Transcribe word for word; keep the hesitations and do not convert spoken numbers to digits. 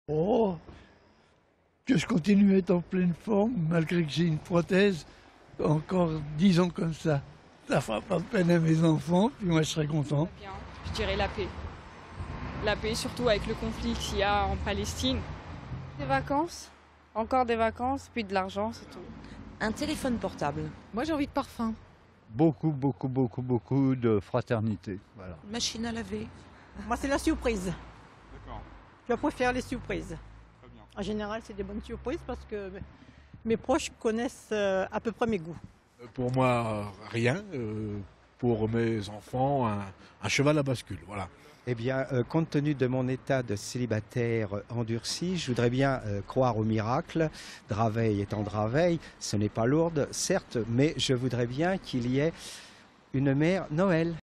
Oh, que je continue à être en pleine forme, malgré que j'ai une prothèse, encore dix ans comme ça. Ça fera pas de peine à mes enfants, puis moi je serai content. Bien, je dirais la paix. La paix, surtout avec le conflit qu'il y a en Palestine. Des vacances, encore des vacances, puis de l'argent, c'est tout. Un téléphone portable. Moi j'ai envie de parfum. Beaucoup, beaucoup, beaucoup, beaucoup de fraternité. Voilà. Machine à laver. Moi, c'est la surprise. D'accord. Je préfère les surprises. Très bien. En général, c'est des bonnes surprises parce que mes proches connaissent euh, à peu près mes goûts. Pour moi, rien. Euh, pour mes enfants, un, un cheval à bascule. Voilà. Eh bien, euh, compte tenu de mon état de célibataire endurci, je voudrais bien euh, croire au miracle. Draveil étant Draveil, ce n'est pas Lourdes, certes, mais je voudrais bien qu'il y ait une mère Noël.